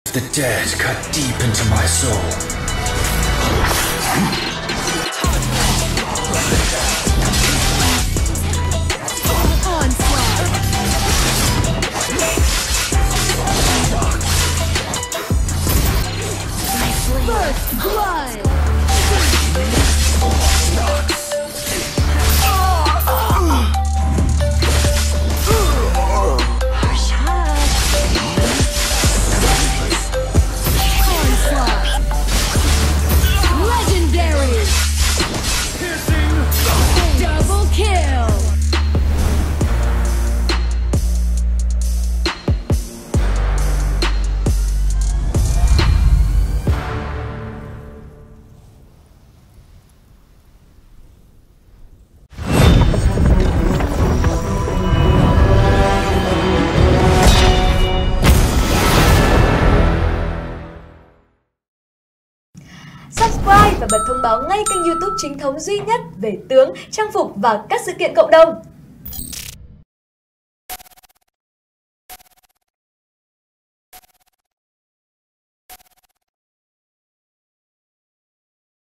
The dead cut deep into my soul. First blood! Legendary! Double kill! Subscribe và bật thông báo ngay kênh YouTube chính thống duy nhất về tướng, trang phục và các sự kiện cộng đồng.